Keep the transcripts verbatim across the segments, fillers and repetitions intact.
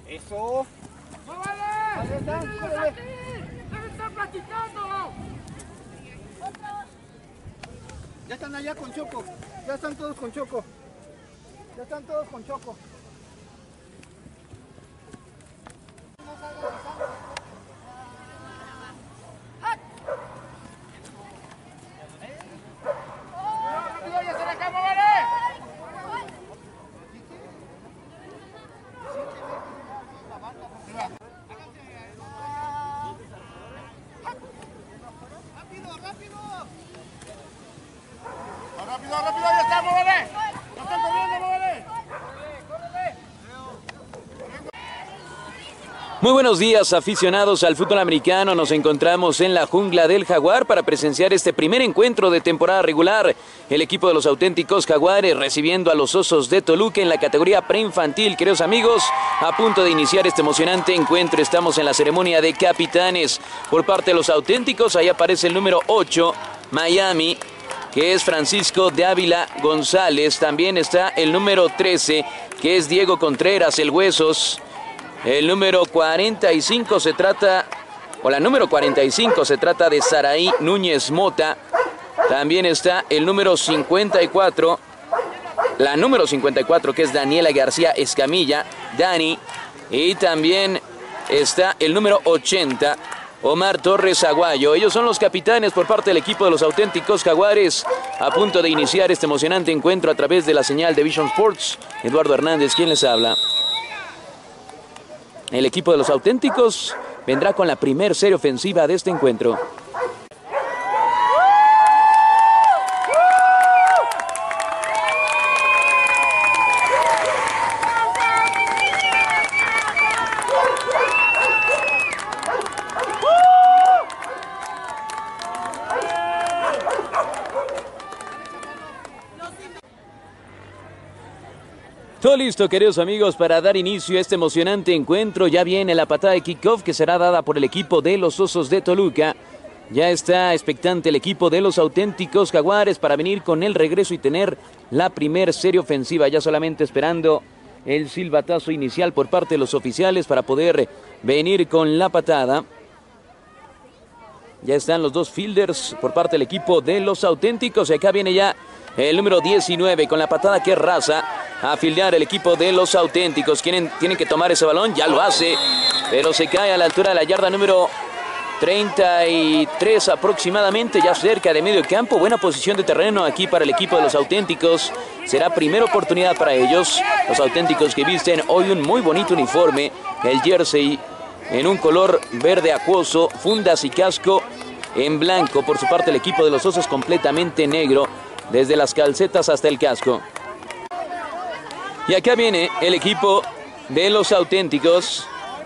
Eso. Ahí están, córrele. ¡Deben estar platicando! Ya están allá con Choco. Ya están todos con Choco. Ya están todos con Choco. ¡Rápido, rápido! ¡Ya estamos, vale! ¡Ya están corriendo, vale! Muy buenos días, aficionados al fútbol americano. Nos encontramos en la jungla del Jaguar para presenciar este primer encuentro de temporada regular. El equipo de los auténticos Jaguares recibiendo a los Osos de Toluca en la categoría preinfantil. Queridos amigos, a punto de iniciar este emocionante encuentro. Estamos en la ceremonia de capitanes por parte de los auténticos. Ahí aparece el número ocho, Miami, que es Francisco de Ávila González. También está el número trece, que es Diego Contreras, el Huesos. El número cuarenta y cinco se trata, o la número cuarenta y cinco se trata de Saraí Núñez Mota. También está el número cincuenta y cuatro, la número cincuenta y cuatro, que es Daniela García Escamilla, Dani. Y también está el número ochenta, Omar Torres Aguayo. Ellos son los capitanes por parte del equipo de los auténticos Jaguares, a punto de iniciar este emocionante encuentro a través de la señal de Vision Sports. Eduardo Hernández, ¿quién les habla? El equipo de los auténticos vendrá con la primer serie ofensiva de este encuentro. Todo listo, queridos amigos, para dar inicio a este emocionante encuentro. Ya viene la patada de kickoff que será dada por el equipo de los Osos de Toluca. Ya está expectante el equipo de los auténticos Jaguares para venir con el regreso y tener la primer serie ofensiva. Ya solamente esperando el silbatazo inicial por parte de los oficiales para poder venir con la patada. Ya están los dos fielders por parte del equipo de los auténticos. Y acá viene ya el número diecinueve con la patada que raza a fildear el equipo de los auténticos. Tienen, tienen que tomar ese balón, ya lo hace, pero se cae a la altura de la yarda número treinta y tres aproximadamente, ya cerca de medio campo. Buena posición de terreno aquí para el equipo de los auténticos. Será primera oportunidad para ellos. Los auténticos que visten hoy un muy bonito uniforme, el jersey en un color verde acuoso, fundas y casco en blanco. Por su parte el equipo de los Osos completamente negro, desde las calcetas hasta el casco. Y acá viene el equipo de los auténticos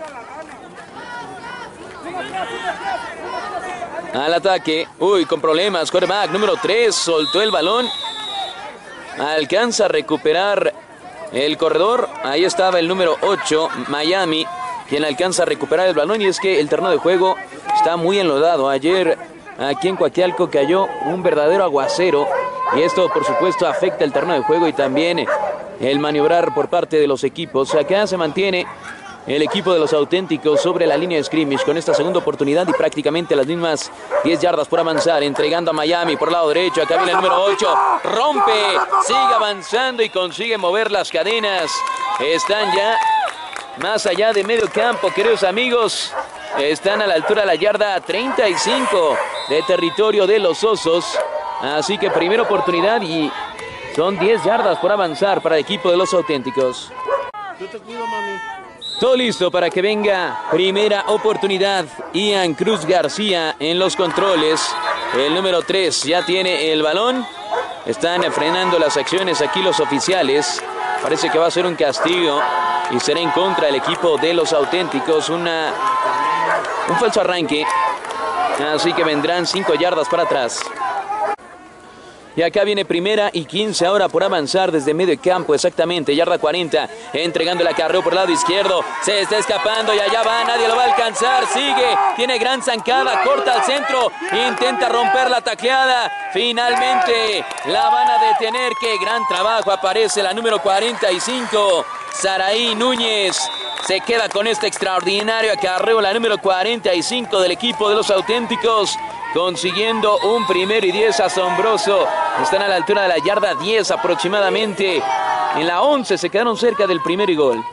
al ataque. Uy, con problemas. Quarterback número tres soltó el balón. Alcanza a recuperar el corredor. Ahí estaba el número ocho, Miami, quien alcanza a recuperar el balón. Y es que el terreno de juego está muy enlodado. Ayer aquí en Coaquialco cayó un verdadero aguacero. Y esto, por supuesto, afecta el terreno de juego y también el maniobrar por parte de los equipos. Acá se mantiene el equipo de los auténticos sobre la línea de scrimmage con esta segunda oportunidad y prácticamente las mismas diez yardas por avanzar, entregando a Miami por el lado derecho. Acá viene el número ocho, rompe, sigue avanzando y consigue mover las cadenas. Están ya más allá de medio campo, queridos amigos. Están a la altura de la yarda treinta y cinco de territorio de los Osos. Así que primera oportunidad y son diez yardas por avanzar para el equipo de los auténticos. Yo te cuido, mami. Todo listo para que venga primera oportunidad. Ian Cruz García en los controles. El número tres ya tiene el balón. Están frenando las acciones aquí los oficiales. Parece que va a ser un castigo y será en contra del equipo de los auténticos. Una, un falso arranque. Así que vendrán cinco yardas para atrás. Y acá viene primera y quince ahora por avanzar desde medio campo, exactamente, yarda cuarenta, entregando el acarreo por el lado izquierdo, se está escapando y allá va, nadie lo va a alcanzar, sigue, tiene gran zancada, corta al centro, intenta romper la tacleada, finalmente la van a detener, qué gran trabajo, aparece la número cuarenta y cinco, Saraí Núñez, se queda con este extraordinario acarreo, la número cuarenta y cinco del equipo de los auténticos, consiguiendo un primero y diez asombroso. Están a la altura de la yarda diez aproximadamente. En la once se quedaron cerca del primer y gol.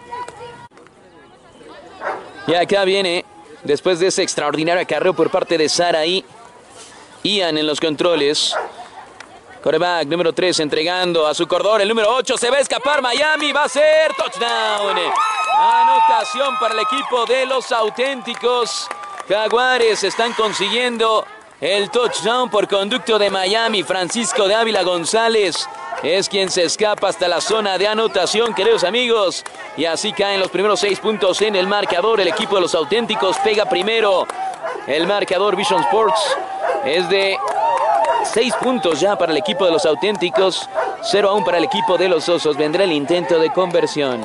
Y acá viene, después de ese extraordinario acarreo por parte de Saraí, Ian en los controles. Quarterback número tres entregando a su corredor, el número ocho, se va a escapar Miami, va a ser touchdown. Anotación para el equipo de los auténticos. Jaguares están consiguiendo el touchdown por conducto de Miami. Francisco de Ávila González es quien se escapa hasta la zona de anotación, queridos amigos. Y así caen los primeros seis puntos en el marcador. El equipo de los auténticos pega primero. El marcador Vision Sports es de seis puntos ya para el equipo de los auténticos. cero a uno para el equipo de los osos. Vendrá el intento de conversión.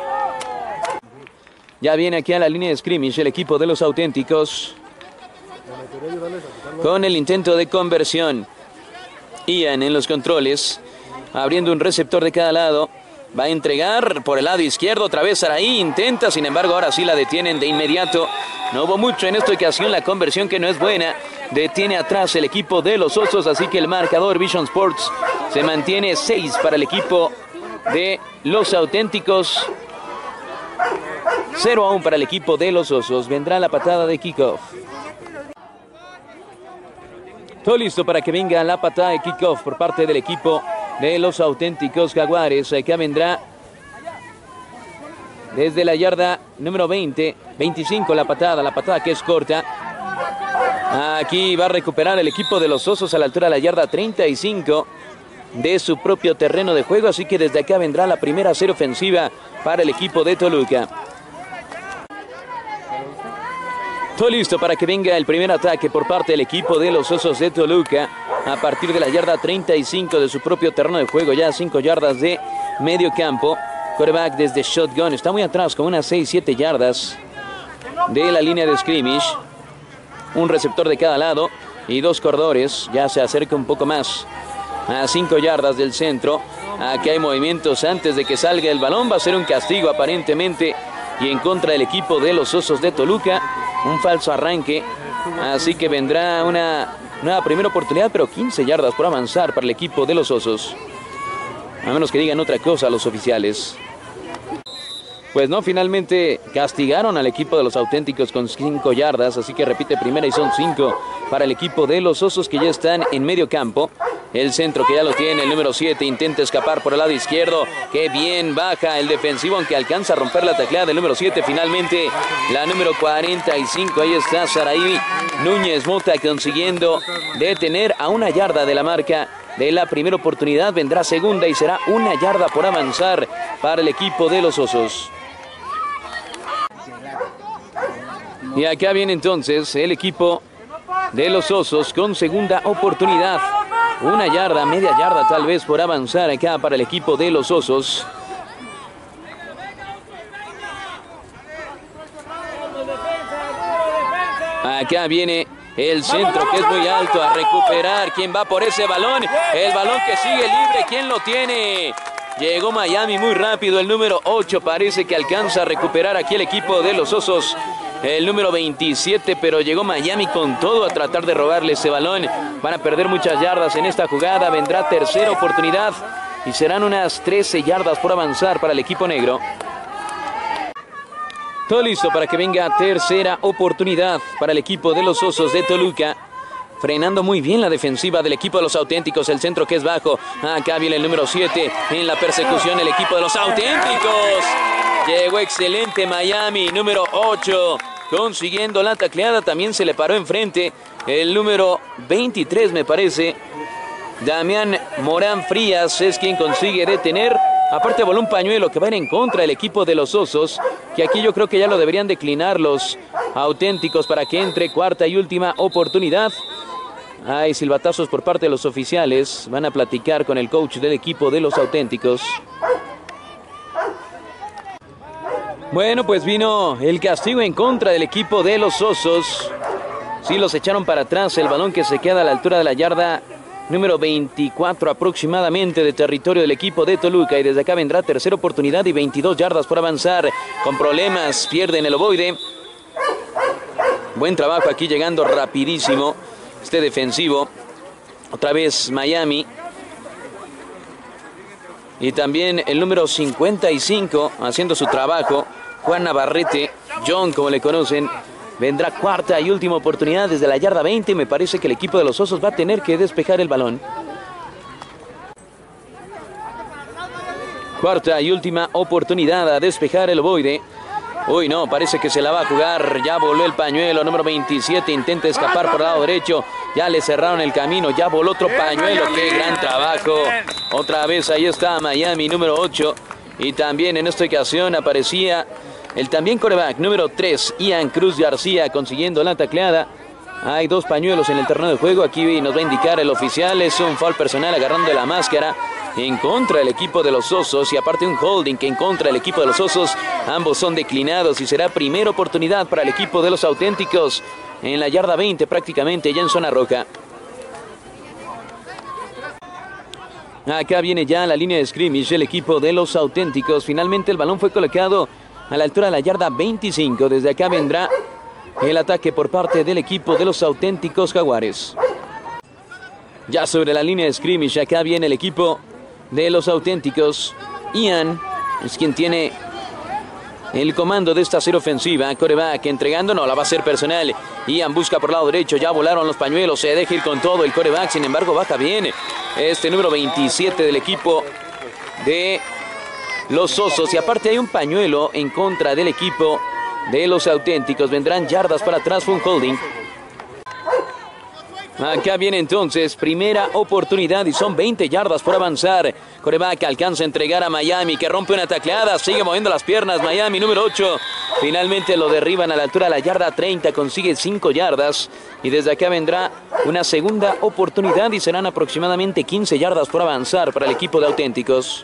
Ya viene aquí a la línea de scrimmage el equipo de los auténticos con el intento de conversión. Ian en los controles, abriendo un receptor de cada lado. Va a entregar por el lado izquierdo, otra vez Saraí intenta, sin embargo ahora sí la detienen de inmediato. No hubo mucho en esta ocasión, la conversión que no es buena. Detiene atrás el equipo de los osos, así que el marcador Vision Sports se mantiene seis para el equipo de los auténticos. cero a uno para el equipo de los osos. Vendrá la patada de kickoff. Todo listo para que venga la patada de kickoff por parte del equipo de los auténticos Jaguares. Acá vendrá desde la yarda número veinte, veinticinco la patada, la patada que es corta. Aquí va a recuperar el equipo de los osos a la altura de la yarda treinta y cinco de su propio terreno de juego. Así que desde acá vendrá la primera serie ofensiva para el equipo de Toluca. Todo listo para que venga el primer ataque por parte del equipo de los osos de Toluca. A partir de la yarda treinta y cinco de su propio terreno de juego, ya cinco yardas de medio campo. Quarterback desde shotgun, está muy atrás con unas seis siete yardas de la línea de scrimmage. Un receptor de cada lado y dos corredores. Ya se acerca un poco más a cinco yardas del centro. Aquí hay movimientos antes de que salga el balón. Va a ser un castigo aparentemente y en contra del equipo de los osos de Toluca. Un falso arranque, así que vendrá una nueva primera oportunidad, pero quince yardas por avanzar para el equipo de los osos. A menos que digan otra cosa los oficiales. Pues no, finalmente castigaron al equipo de los auténticos con cinco yardas, así que repite primera y son cinco para el equipo de los osos que ya están en medio campo. El centro que ya lo tiene, el número siete, intenta escapar por el lado izquierdo. Qué bien baja el defensivo, aunque alcanza a romper la tacleada del número siete. Finalmente, la número cuarenta y cinco, ahí está Saraí Núñez Mota consiguiendo detener a una yarda de la marca de la primera oportunidad. Vendrá segunda y será una yarda por avanzar para el equipo de los osos. Y acá viene entonces el equipo de los osos con segunda oportunidad. Una yarda, media yarda tal vez por avanzar acá para el equipo de los osos. Acá viene el centro que es muy alto a recuperar. ¿Quién va por ese balón? El balón que sigue libre. ¿Quién lo tiene? Llegó Miami muy rápido. El número ocho parece que alcanza a recuperar aquí el equipo de los osos. El número veintisiete, pero llegó Miami con todo a tratar de robarle ese balón. Van a perder muchas yardas en esta jugada. Vendrá tercera oportunidad y serán unas trece yardas por avanzar para el equipo negro. Todo listo para que venga tercera oportunidad para el equipo de los osos de Toluca. Frenando muy bien la defensiva del equipo de los auténticos. El centro que es bajo. Acá viene el número siete. En la persecución el equipo de los auténticos. Llegó excelente Miami. Número ocho. Consiguiendo la tacleada. También se le paró enfrente. El número veintitrés me parece. Damián Morán Frías es quien consigue detener. Aparte voló un pañuelo que va en contra del equipo de los osos. Que aquí yo creo que ya lo deberían declinar los auténticos para que entre cuarta y última oportunidad. Hay silbatazos por parte de los oficiales. Van a platicar con el coach del equipo de los auténticos. Bueno, pues vino el castigo en contra del equipo de los osos. Sí, los echaron para atrás. El balón que se queda a la altura de la yarda número veinticuatro aproximadamente de territorio del equipo de Toluca. Y desde acá vendrá tercera oportunidad y veintidós yardas por avanzar. Con problemas, pierden el ovoide. Buen trabajo aquí llegando rapidísimo este defensivo. Otra vez Miami. Y también el número cincuenta y cinco haciendo su trabajo. Juan Navarrete, John como le conocen. Vendrá cuarta y última oportunidad desde la yarda veinte. Me parece que el equipo de los Osos va a tener que despejar el balón. Cuarta y última oportunidad a despejar el ovoide. Uy, no, parece que se la va a jugar. Ya voló el pañuelo, número veintisiete. Intenta escapar por el lado derecho. Ya le cerraron el camino. Ya voló otro pañuelo. ¡Qué gran trabajo! Otra vez ahí está Miami, número ocho. Y también en esta ocasión aparecía el también quarterback número tres, Ian Cruz García, consiguiendo la tacleada. Hay dos pañuelos en el terreno de juego. Aquí nos va a indicar el oficial. Es un foul personal agarrando la máscara en contra del equipo de los Osos. Y aparte un holding que en contra del equipo de los Osos. Ambos son declinados y será primera oportunidad para el equipo de los Auténticos. En la yarda veinte prácticamente ya en zona roja. Acá viene ya la línea de scrimmage el equipo de los Auténticos. Finalmente el balón fue colocado a la altura de la yarda veinticinco. Desde acá vendrá el ataque por parte del equipo de los Auténticos Jaguares. Ya sobre la línea de scrimmage, acá viene el equipo de los Auténticos. Ian es quien tiene el comando de esta serie ofensiva. Quarterback entregando, no, la va a hacer personal. Ian busca por el lado derecho, ya volaron los pañuelos, se deja ir con todo el quarterback. Sin embargo, baja bien este número veintisiete del equipo de los Osos. Y aparte hay un pañuelo en contra del equipo de los Auténticos. Vendrán yardas para atrás, fue un holding. Acá viene entonces primera oportunidad y son veinte yardas por avanzar. Quarterback alcanza a entregar a Miami, que rompe una tacleada, sigue moviendo las piernas. Miami número ocho, finalmente lo derriban a la altura de la yarda treinta, consigue cinco yardas. Y desde acá vendrá una segunda oportunidad y serán aproximadamente quince yardas por avanzar para el equipo de Auténticos.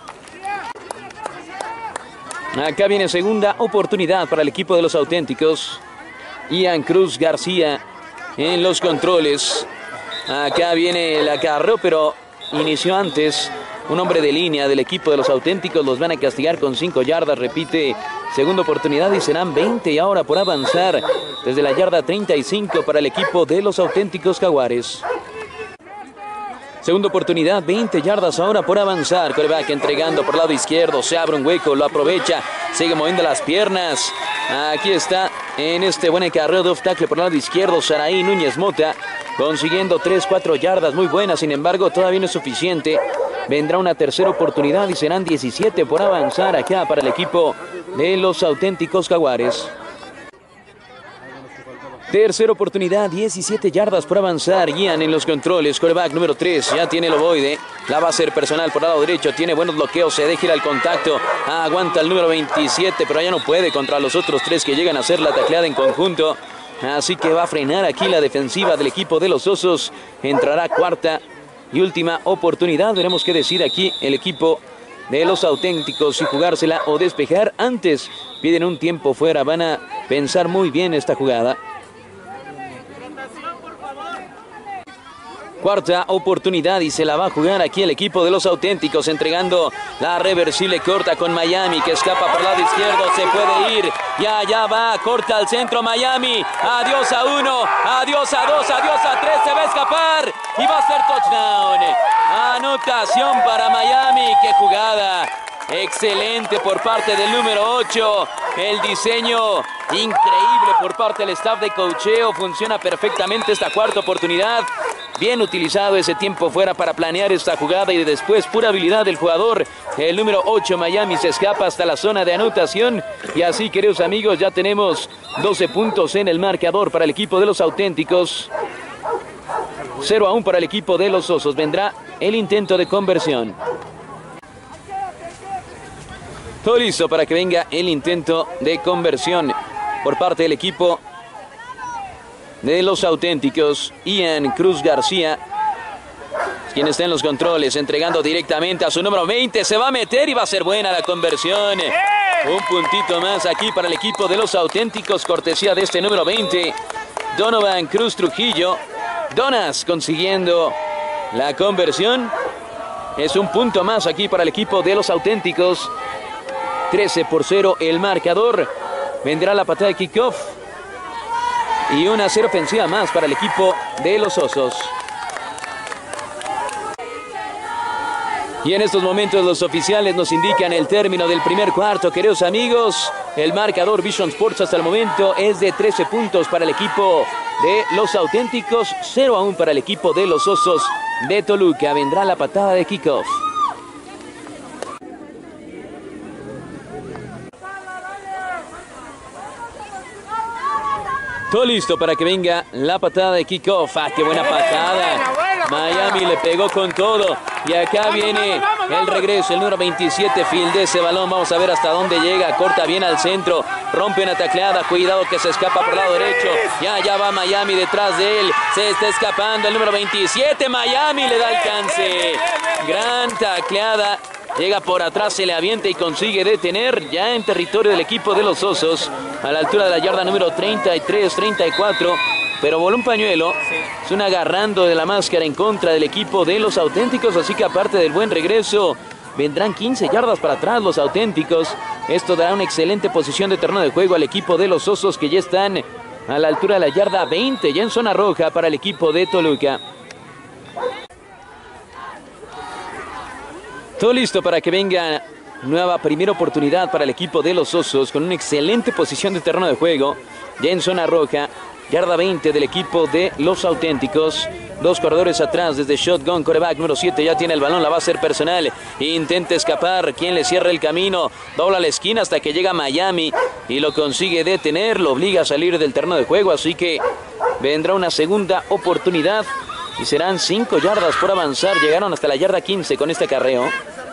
Acá viene segunda oportunidad para el equipo de los Auténticos. Ian Cruz García en los controles. Acá viene el acarreo, pero inició antes un hombre de línea del equipo de los Auténticos. Los van a castigar con cinco yardas. Repite, segunda oportunidad y serán veinte y ahora por avanzar desde la yarda treinta y cinco para el equipo de los Auténticos Jaguares. Segunda oportunidad, veinte yardas ahora por avanzar. Quarterback entregando por el lado izquierdo, se abre un hueco, lo aprovecha, sigue moviendo las piernas. Aquí está en este buen acarreo de off tackle por el lado izquierdo, Saraí Núñez Mota, consiguiendo tres, cuatro yardas muy buenas. Sin embargo, todavía no es suficiente. Vendrá una tercera oportunidad y serán diecisiete por avanzar acá para el equipo de los Auténticos Jaguares. Tercera oportunidad, diecisiete yardas por avanzar. Ian en los controles, quarterback número tres, ya tiene el ovoide. La va a hacer personal por el lado derecho, tiene buenos bloqueos, se deja ir al contacto. Ah, aguanta el número veintisiete, pero ya no puede contra los otros tres que llegan a hacer la tacleada en conjunto. Así que va a frenar aquí la defensiva del equipo de los Osos. Entrará cuarta y última oportunidad. Veremos qué decide aquí el equipo de los Auténticos, si jugársela o despejar. Antes piden un tiempo fuera, van a pensar muy bien esta jugada. Cuarta oportunidad y se la va a jugar aquí el equipo de los Auténticos, entregando la reversible corta con Miami, que escapa por el lado izquierdo, se puede ir, ya, ya va, corta al centro Miami, adiós a uno, adiós a dos, adiós a tres, se va a escapar y va a ser touchdown. Anotación para Miami, qué jugada. Excelente por parte del número ocho. El diseño increíble por parte del staff de coacheo. Funciona perfectamente esta cuarta oportunidad. Bien utilizado ese tiempo fuera para planear esta jugada y después pura habilidad del jugador. El número ocho Miami se escapa hasta la zona de anotación. Y así, queridos amigos, ya tenemos doce puntos en el marcador para el equipo de los Auténticos. cero a uno para el equipo de los Osos. Vendrá el intento de conversión. Todo listo para que venga el intento de conversión por parte del equipo de los Auténticos. Ian Cruz García, quien está en los controles, entregando directamente a su número veinte. Se va a meter y va a ser buena la conversión. Un puntito más aquí para el equipo de los Auténticos, cortesía de este número veinte, Donovan Cruz Trujillo. Donas consiguiendo La conversión es un punto más aquí para el equipo de los auténticos. trece por cero el marcador. Vendrá la patada de kickoff. Y una cero ofensiva más para el equipo de los Osos. Y en estos momentos los oficiales nos indican el término del primer cuarto, queridos amigos. El marcador Vision Sports hasta el momento es de trece puntos para el equipo de los auténticos, cero aún para el equipo de los Osos de Toluca. Vendrá la patada de kickoff. Todo listo para que venga la patada de kickoff. ¡Ah, qué buena patada! Miami le pegó con todo. Y acá viene el regreso, el número veintisiete, filde ese balón. Vamos a ver hasta dónde llega. Corta bien al centro. Rompe una tacleada. Cuidado que se escapa por el lado derecho. Ya, ya va Miami detrás de él. Se está escapando el número veintisiete. Miami le da alcance. Gran tacleada. Llega por atrás, se le avienta y consigue detener ya en territorio del equipo de los Osos. A la altura de la yarda número treinta y tres, treinta y cuatro. Pero voló un pañuelo. Es un agarrando de la máscara en contra del equipo de los auténticos. Así que aparte del buen regreso, vendrán quince yardas para atrás los auténticos. Esto dará una excelente posición de terreno de juego al equipo de los Osos, que ya están a la altura de la yarda veinte, ya en zona roja para el equipo de Toluca. Todo listo para que venga nueva primera oportunidad para el equipo de los Osos, con una excelente posición de terreno de juego, ya en zona roja, yarda veinte del equipo de los auténticos. Dos corredores atrás desde shotgun, quarterback número siete ya tiene el balón, la va a hacer personal, intenta escapar, quien le cierra el camino, dobla la esquina hasta que llega Miami y lo consigue detener, lo obliga a salir del terreno de juego, así que vendrá una segunda oportunidad. Y serán cinco yardas por avanzar. Llegaron hasta la yarda quince con este acarreo.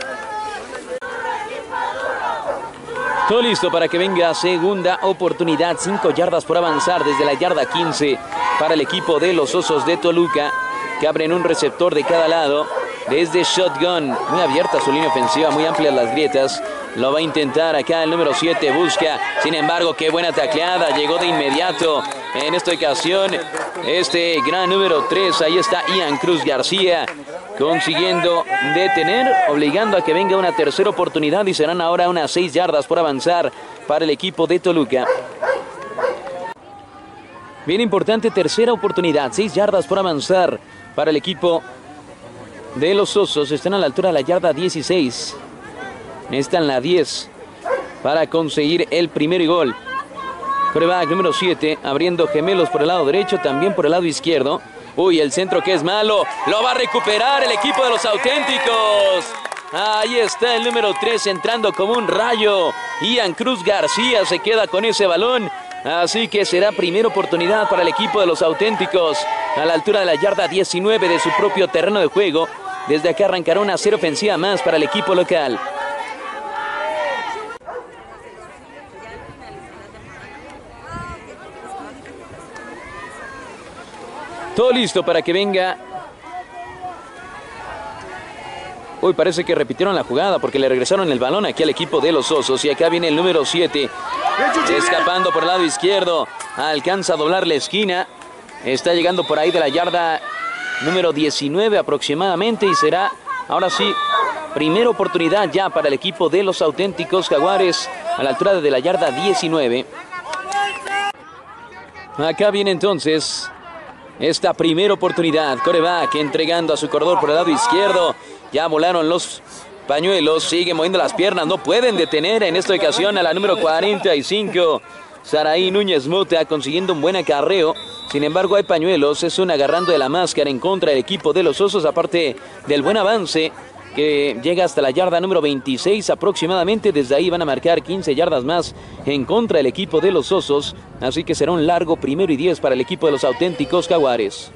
Todo listo para que venga segunda oportunidad. cinco yardas por avanzar desde la yarda quince para el equipo de los Osos de Toluca, que abren un receptor de cada lado. Desde shotgun, muy abierta su línea ofensiva, muy amplias las grietas. Lo va a intentar acá el número siete, busca. Sin embargo, qué buena tacleada, llegó de inmediato. En esta ocasión, este gran número tres, ahí está Ian Cruz García, consiguiendo detener, obligando a que venga una tercera oportunidad. Y serán ahora unas seis yardas por avanzar para el equipo de Toluca. Bien importante, tercera oportunidad, seis yardas por avanzar para el equipo de los Osos. Están a la altura de la yarda dieciséis. Están la diez para conseguir el primer gol. Quarterback número siete, abriendo gemelos por el lado derecho, también por el lado izquierdo. Uy, el centro que es malo, lo va a recuperar el equipo de los auténticos. Ahí está el número tres entrando como un rayo. Ian Cruz García se queda con ese balón. Así que será primera oportunidad para el equipo de los auténticos. A la altura de la yarda diecinueve de su propio terreno de juego. Desde acá arrancará una cero ofensiva más para el equipo local. Todo listo para que venga. Uy, parece que repitieron la jugada porque le regresaron el balón aquí al equipo de los Osos. Y acá viene el número siete. Escapando por el lado izquierdo. Alcanza a doblar la esquina. Está llegando por ahí de la yarda número diecinueve aproximadamente. Y será, ahora sí, primera oportunidad ya para el equipo de los auténticos Jaguares. A la altura de la yarda diecinueve. Acá viene entonces esta primera oportunidad. Quarterback entregando a su corredor por el lado izquierdo. Ya volaron los pañuelos. Sigue moviendo las piernas. No pueden detener en esta ocasión a la número cuarenta y cinco. Saraí Núñez Mota consiguiendo un buen acarreo. Sin embargo, hay pañuelos. Es un agarrando de la máscara en contra del equipo de los Osos. Aparte del buen avance que llega hasta la yarda número veintiséis aproximadamente. Desde ahí van a marcar quince yardas más en contra del equipo de los Osos. Así que será un largo primero y diez para el equipo de los auténticos Jaguares.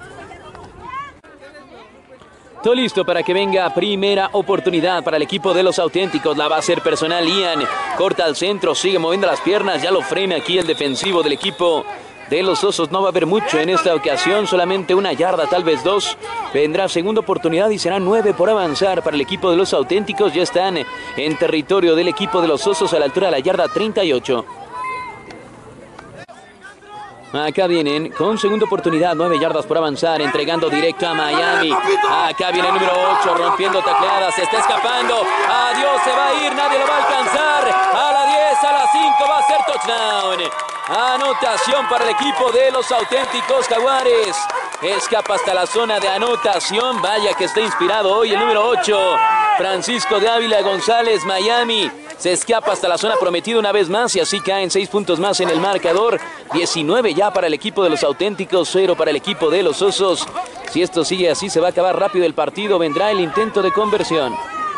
Todo listo para que venga primera oportunidad para el equipo de los auténticos. La va a hacer personal Ian. Corta al centro, sigue moviendo las piernas. Ya lo frena aquí el defensivo del equipo de los Osos. No va a haber mucho en esta ocasión, solamente una yarda, tal vez dos. Vendrá segunda oportunidad y será nueve por avanzar para el equipo de los auténticos. Ya están en territorio del equipo de los Osos a la altura de la yarda treinta y ocho. Acá vienen con segunda oportunidad, nueve yardas por avanzar, entregando directo a Miami. Acá viene el número ocho, rompiendo tacleadas, se está escapando. Adiós, se va a ir, nadie lo va a alcanzar. A la diez, a la cinco, va a ser touchdown. Anotación para el equipo de los auténticos Jaguares. Escapa hasta la zona de anotación. Vaya que está inspirado hoy el número ocho. Francisco de Ávila González, Miami. Se escapa hasta la zona prometida una vez más y así caen seis puntos más en el marcador. diecinueve ya para el equipo de los auténticos, cero para el equipo de los Osos. Si esto sigue así, se va a acabar rápido el partido. Vendrá el intento de conversión.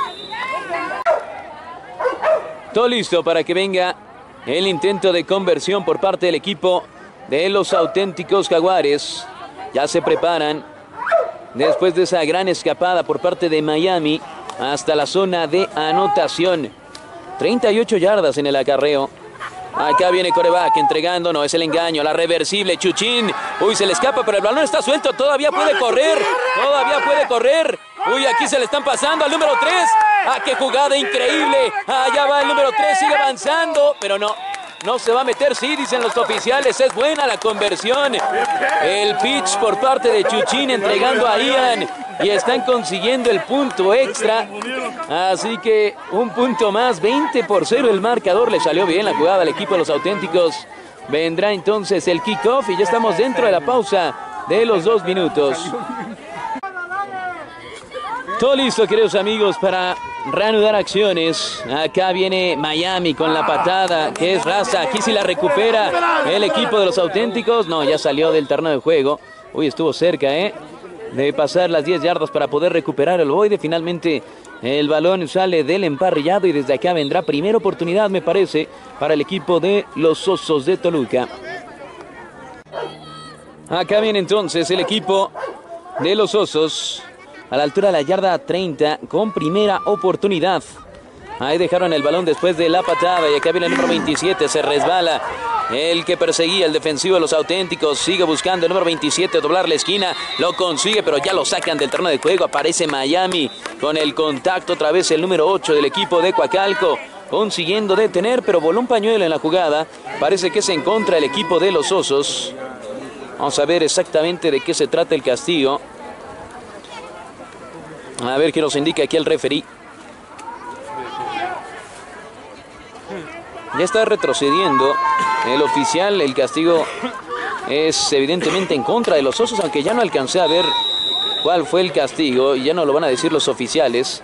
Todo listo para que venga el intento de conversión por parte del equipo de los auténticos Jaguares. Ya se preparan después de esa gran escapada por parte de Miami hasta la zona de anotación. treinta y ocho yardas en el acarreo. Acá viene Coreback entregando, no es el engaño, la reversible Chuchín. Uy, se le escapa, pero el balón está suelto, todavía puede correr, todavía puede correr. Uy, aquí se le están pasando al número tres. ¡Ah, qué jugada increíble! Allá va el número tres, sigue avanzando, pero no. No se va a meter, sí, dicen los oficiales. Es buena la conversión. El pitch por parte de Chuchín entregando a Ian. Y están consiguiendo el punto extra. Así que un punto más, veinte por cero el marcador. Le salió bien la jugada al equipo de los auténticos. Vendrá entonces el kickoff y ya estamos dentro de la pausa de los dos minutos. Todo listo, queridos amigos, para reanudar acciones. Acá viene Miami con la patada, que es raza. Aquí sí la recupera el equipo de los auténticos. No, ya salió del terreno de juego. Uy, estuvo cerca, ¿eh? De pasar las diez yardas para poder recuperar el ovoide. Finalmente el balón sale del emparrillado y desde acá vendrá primera oportunidad, me parece, para el equipo de los Osos de Toluca. Acá viene entonces el equipo de los Osos a la altura de la yarda treinta con primera oportunidad. Ahí dejaron el balón después de la patada y acá viene el número veintisiete, se resbala. El que perseguía, el defensivo de los auténticos, sigue buscando el número veintisiete, doblar la esquina, lo consigue, pero ya lo sacan del terreno de juego. Aparece Miami con el contacto, otra vez el número ocho del equipo de Coacalco, consiguiendo detener, pero voló un pañuelo en la jugada. Parece que es en contra del equipo de los Osos. Vamos a ver exactamente de qué se trata el castigo. A ver qué nos indica aquí el referí. Ya está retrocediendo el oficial. El castigo es evidentemente en contra de los Osos, aunque ya no alcancé a ver cuál fue el castigo y ya no lo van a decir los oficiales.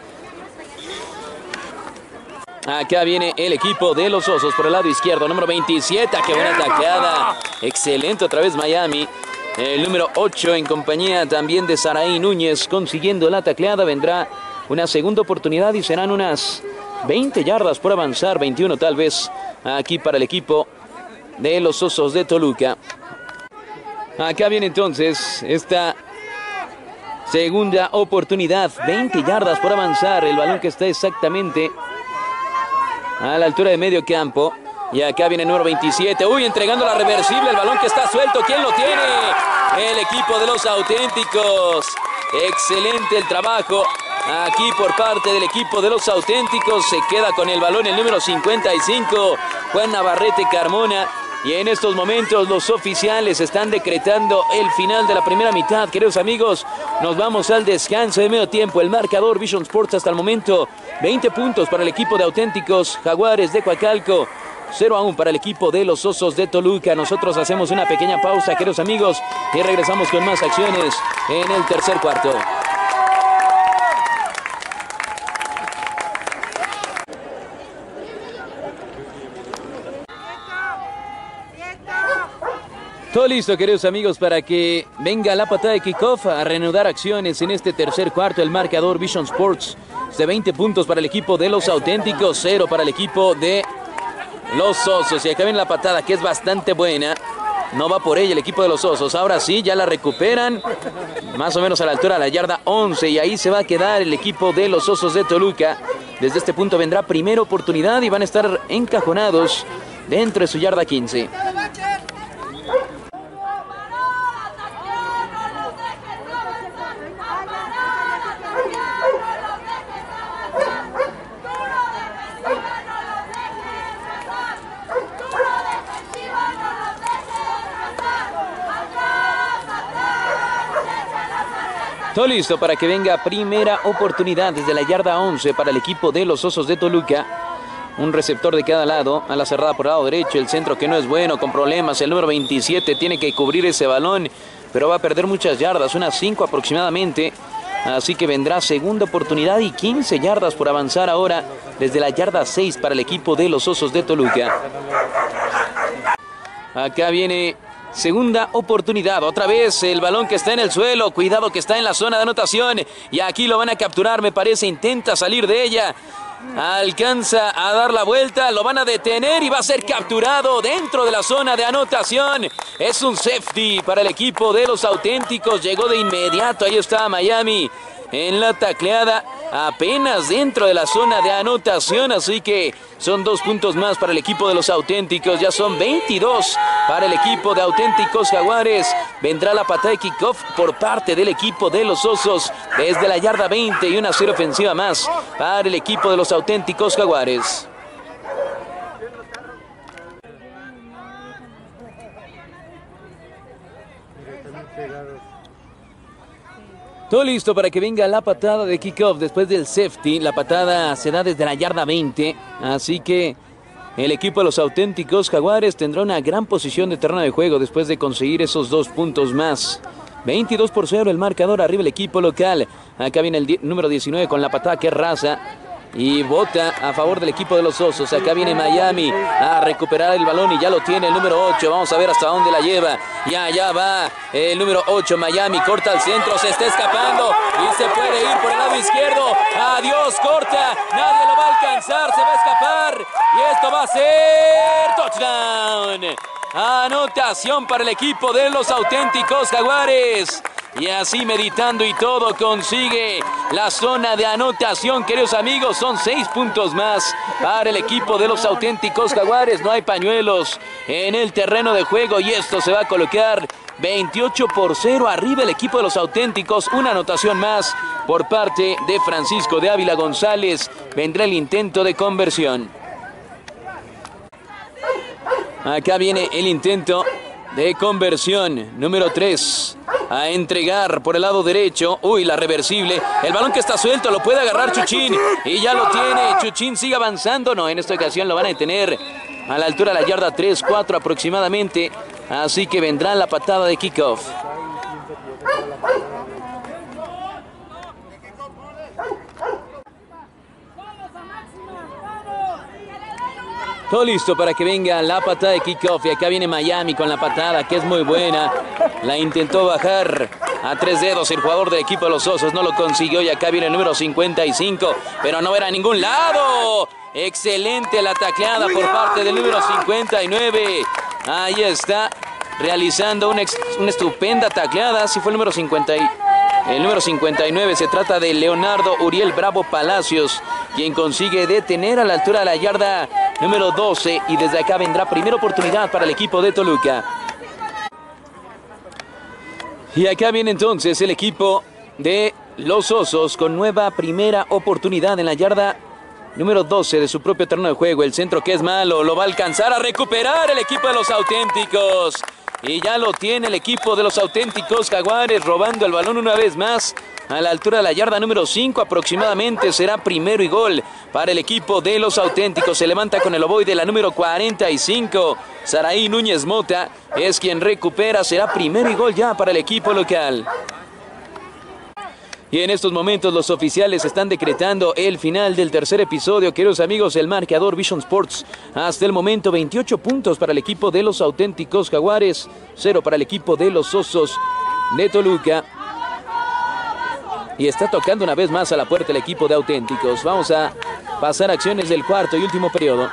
Acá viene el equipo de los Osos por el lado izquierdo, número veintisiete. ¡Qué buena tacleada! Excelente otra vez Miami. El número ocho en compañía también de Saraí Núñez consiguiendo la tacleada. Vendrá una segunda oportunidad y serán unas veinte yardas por avanzar, veintiuno tal vez, aquí para el equipo de los Osos de Toluca. Acá viene entonces esta segunda oportunidad, veinte yardas por avanzar. El balón que está exactamente a la altura de medio campo. Y acá viene el número veintisiete. Uy, entregando la reversible. El balón que está suelto. ¿Quién lo tiene? El equipo de los auténticos. Excelente el trabajo aquí por parte del equipo de los auténticos. Se queda con el balón el número cincuenta y cinco. Juan Navarrete Carmona. Y en estos momentos los oficiales están decretando el final de la primera mitad. Queridos amigos, nos vamos al descanso de medio tiempo. El marcador Vision Sports hasta el momento. veinte puntos para el equipo de auténticos Jaguares de Coacalco. cero a uno para el equipo de los Osos de Toluca. Nosotros hacemos una pequeña pausa, queridos amigos, y regresamos con más acciones en el tercer cuarto. Todo listo, queridos amigos, para que venga la patada de kickoff a reanudar acciones en este tercer cuarto. El marcador Vision Sports de veinte puntos para el equipo de los auténticos, cero para el equipo de los Osos. Y acá viene la patada, que es bastante buena. No va por ella el equipo de los Osos. Ahora sí, ya la recuperan. Más o menos a la altura de la yarda once. Y ahí se va a quedar el equipo de los Osos de Toluca. Desde este punto vendrá primera oportunidad y van a estar encajonados dentro de su yarda quince. Todo listo para que venga primera oportunidad desde la yarda once para el equipo de los Osos de Toluca. Un receptor de cada lado, a la cerrada por el lado derecho, el centro que no es bueno, con problemas. El número veintisiete tiene que cubrir ese balón, pero va a perder muchas yardas, unas cinco aproximadamente. Así que vendrá segunda oportunidad y quince yardas por avanzar ahora desde la yarda seis para el equipo de los Osos de Toluca. Acá viene segunda oportunidad, otra vez el balón que está en el suelo, cuidado que está en la zona de anotación y aquí lo van a capturar, me parece, intenta salir de ella, alcanza a dar la vuelta, lo van a detener y va a ser capturado dentro de la zona de anotación. Es un safety para el equipo de los auténticos, llegó de inmediato, ahí está Miami en la tacleada, apenas dentro de la zona de anotación, así que son dos puntos más para el equipo de los auténticos, ya son veintidós para el equipo de auténticos Jaguares. Vendrá la patada de kickoff por parte del equipo de los Osos desde la yarda veinte y una serie ofensiva más para el equipo de los auténticos Jaguares. Todo listo para que venga la patada de kickoff después del safety. La patada se da desde la yarda veinte. Así que el equipo de los auténticos Jaguares tendrá una gran posición de terreno de juego después de conseguir esos dos puntos más. veintidós por cero el marcador, arriba el equipo local. Acá viene el número diecinueve con la patada que raza y bota a favor del equipo de los Osos. Acá viene Miami a recuperar el balón y ya lo tiene el número ocho. Vamos a ver hasta dónde la lleva. Y allá va el número ocho, Miami, corta al centro, se está escapando y se puede ir por el lado izquierdo. Adiós, corta, nadie lo va a alcanzar, se va a escapar y esto va a ser touchdown. Anotación para el equipo de los auténticos Jaguares. Y así meditando y todo consigue la zona de anotación, queridos amigos, son seis puntos más para el equipo de los auténticos Jaguares. No hay pañuelos en el terreno de juego y esto se va a colocar veintiocho por cero arriba el equipo de los auténticos. Una anotación más por parte de Francisco de Ávila González. Vendrá el intento de conversión. Acá viene el intento de conversión, número tres, a entregar por el lado derecho. Uy, la reversible, el balón que está suelto, lo puede agarrar Chuchín, y ya lo tiene, Chuchín sigue avanzando, no, en esta ocasión lo van a detener a la altura de la yarda tres, cuatro aproximadamente, así que vendrá la patada de kickoff. Todo listo para que venga la patada de kickoff y acá viene Miami con la patada que es muy buena. La intentó bajar a tres dedos el jugador del equipo de los Osos, no lo consiguió y acá viene el número cincuenta y cinco, pero no era a ningún lado. Excelente la tacleada por parte del número cincuenta y nueve. Ahí está realizando una, una estupenda tacleada. Si fue el número cincuenta y nueve. El número cincuenta y nueve, se trata de Leonardo Uriel Bravo Palacios, quien consigue detener a la altura de la yarda número doce y desde acá vendrá primera oportunidad para el equipo de Toluca. Y acá viene entonces el equipo de los Osos con nueva primera oportunidad en la yarda número doce de su propio terreno de juego. El centro que es malo, lo va a alcanzar a recuperar el equipo de los auténticos. Y ya lo tiene el equipo de los auténticos Jaguares, robando el balón una vez más a la altura de la yarda número cinco aproximadamente. Será primero y gol para el equipo de los auténticos. Se levanta con el ovoide la número cuarenta y cinco. Saraí Núñez Mota es quien recupera. Será primero y gol ya para el equipo local. Y en estos momentos los oficiales están decretando el final del tercer episodio. Queridos amigos, el marcador Vision Sports. Hasta el momento veintiocho puntos para el equipo de los auténticos Jaguares. cero para el equipo de los Osos de Toluca. Y está tocando una vez más a la puerta el equipo de auténticos. Vamos a pasar acciones del cuarto y último periodo.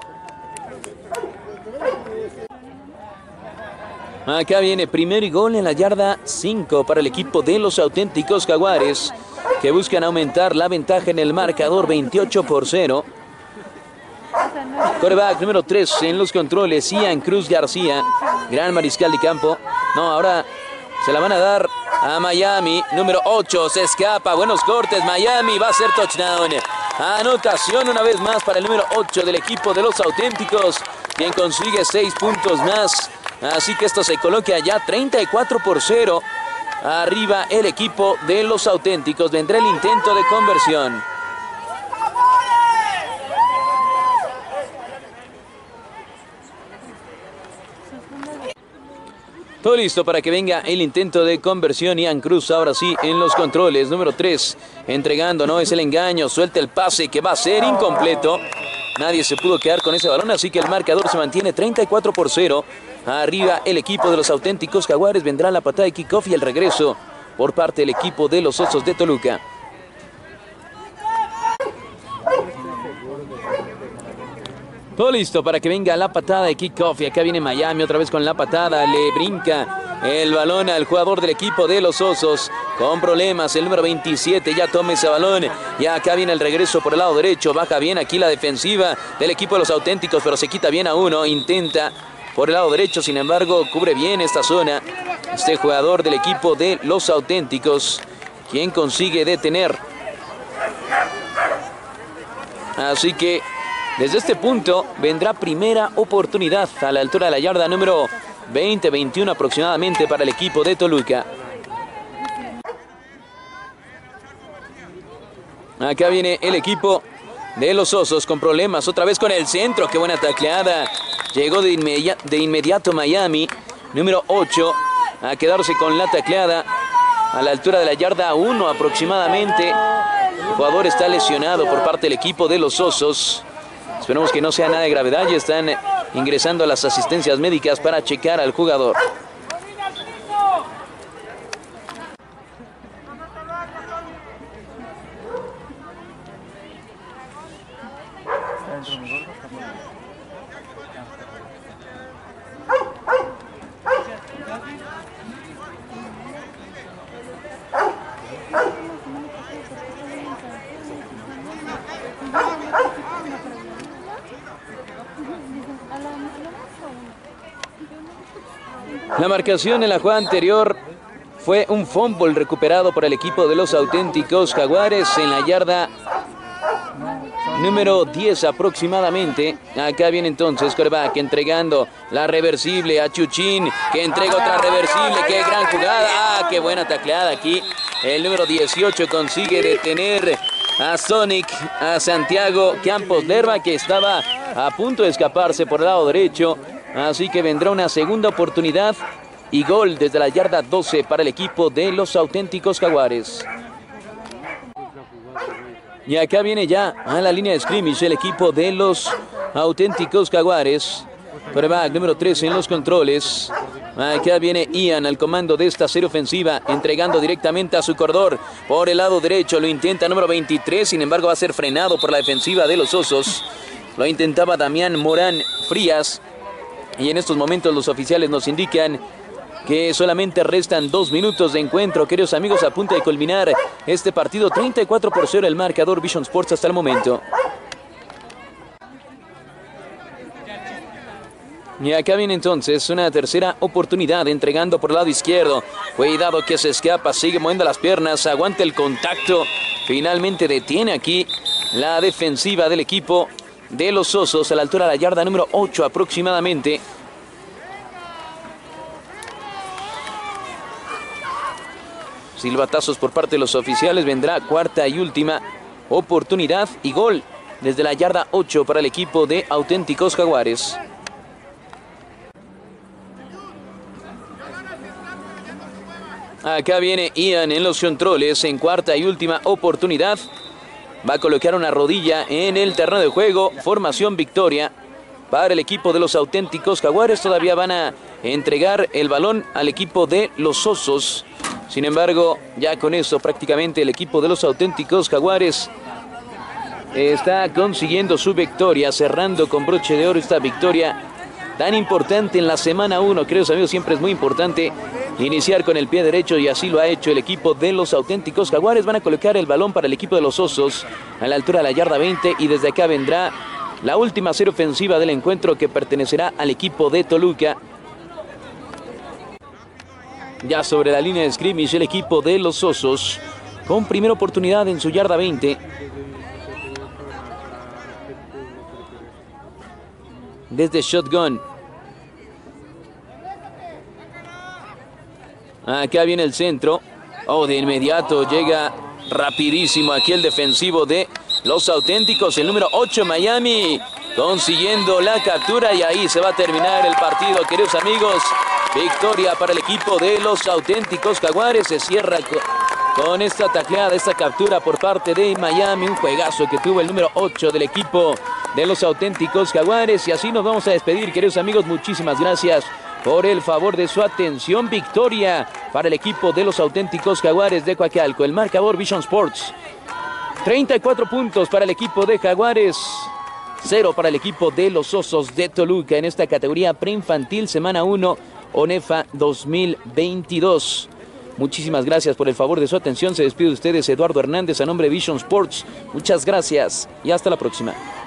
Acá viene primer y gol en la yarda cinco para el equipo de los auténticos Jaguares, que buscan aumentar la ventaja en el marcador veintiocho por cero. Quarterback número tres en los controles, Ian Cruz García, gran mariscal de campo. No, ahora se la van a dar a Miami, número ocho, se escapa, buenos cortes, Miami va a ser touchdown. Anotación una vez más para el número ocho del equipo de los auténticos, quien consigue seis puntos más. Así que esto se coloca ya treinta y cuatro por cero Arriba el equipo de los auténticos. Vendrá el intento de conversión. Todo listo para que venga el intento de conversión. Ian Cruz ahora sí en los controles. Número tres entregando, no es el engaño. Suelta el pase que va a ser incompleto. Nadie se pudo quedar con ese balón, así que el marcador se mantiene treinta y cuatro por cero. Arriba el equipo de los auténticos jaguares. Vendrá la patada de kickoff y el regreso por parte del equipo de los Osos de Toluca. Todo listo para que venga la patada de kickoff. Y acá viene Miami otra vez con la patada. Le brinca el balón al jugador del equipo de los Osos. Con problemas el número veintisiete. Ya toma ese balón. Y acá viene el regreso por el lado derecho. Baja bien aquí la defensiva del equipo de los auténticos. Pero se quita bien a uno. Intenta por el lado derecho. Sin embargo, cubre bien esta zona este jugador del equipo de los auténticos, quien consigue detener. Así que desde este punto vendrá primera oportunidad a la altura de la yarda número veinte veintiuno aproximadamente para el equipo de Toluca. Acá viene el equipo de los Osos con problemas otra vez con el centro. Qué buena tacleada. Llegó de, inmedia de inmediato Miami, número ocho, a quedarse con la tacleada a la altura de la yarda uno aproximadamente. El jugador está lesionado por parte del equipo de los Osos. Esperemos que no sea nada de gravedad. Ya están ingresando a las asistencias médicas para checar al jugador. La marcación en la jugada anterior fue un fumble recuperado por el equipo de los auténticos jaguares en la yarda número diez aproximadamente. Acá viene entonces quarterback entregando la reversible a Chuchín, que entrega otra reversible. ¡Qué gran jugada! ¡Ah, qué buena tacleada aquí! El número dieciocho consigue detener a Sonic, a Santiago Campos Lerma, que estaba a punto de escaparse por el lado derecho. Así que vendrá una segunda oportunidad y gol desde la yarda doce para el equipo de los auténticos jaguares. Y acá viene ya a la línea de scrimmage el equipo de los auténticos jaguares. Quarterback número trece en los controles. Acá viene Ian al comando de esta serie ofensiva, entregando directamente a su corredor por el lado derecho. Lo intenta número veintitrés, sin embargo va a ser frenado por la defensiva de los Osos. Lo intentaba Damián Morán Frías. Y en estos momentos los oficiales nos indican que solamente restan dos minutos de encuentro. Queridos amigos, a punto de culminar este partido. treinta y cuatro por cero el marcador Vision Sports hasta el momento. Y acá viene entonces una tercera oportunidad, entregando por el lado izquierdo. Cuidado que se escapa, sigue moviendo las piernas, aguanta el contacto. Finalmente detiene aquí la defensiva del equipo de los Osos a la altura de la yarda número ocho aproximadamente. Silbatazos por parte de los oficiales. Vendrá cuarta y última oportunidad y gol desde la yarda ocho para el equipo de auténticos jaguares. Acá viene Ian en los controles en cuarta y última oportunidad. Va a colocar una rodilla en el terreno de juego. Formación victoria para el equipo de los auténticos jaguares. Todavía van a entregar el balón al equipo de los Osos. Sin embargo, ya con eso prácticamente el equipo de los auténticos jaguares está consiguiendo su victoria, cerrando con broche de oro esta victoria tan importante en la semana uno. Queridos amigos, siempre es muy importante iniciar con el pie derecho y así lo ha hecho el equipo de los auténticos jaguares. Van a colocar el balón para el equipo de los Osos a la altura de la yarda veinte y desde acá vendrá la última serie ofensiva del encuentro, que pertenecerá al equipo de Toluca. Ya sobre la línea de scrimmage el equipo de los Osos con primera oportunidad en su yarda veinte. Desde shotgun. Acá viene el centro. Oh, de inmediato llega rapidísimo aquí el defensivo de los auténticos, el número ocho Miami, consiguiendo la captura y ahí se va a terminar el partido, queridos amigos. Victoria para el equipo de los auténticos Jaguares. Se cierra con, con esta tacleada, esta captura por parte de Miami. Un juegazo que tuvo el número ocho del equipo de los auténticos Jaguares. Y así nos vamos a despedir, queridos amigos. Muchísimas gracias por el favor de su atención. Victoria para el equipo de los auténticos Jaguares de Coacalco. El marcador Vision Sports: treinta y cuatro puntos para el equipo de Jaguares, cero para el equipo de los Osos de Toluca en esta categoría preinfantil, semana uno, ONEFA dos mil veintidós. Muchísimas gracias por el favor de su atención. Se despide de ustedes Eduardo Hernández a nombre de Vision Sports. Muchas gracias y hasta la próxima.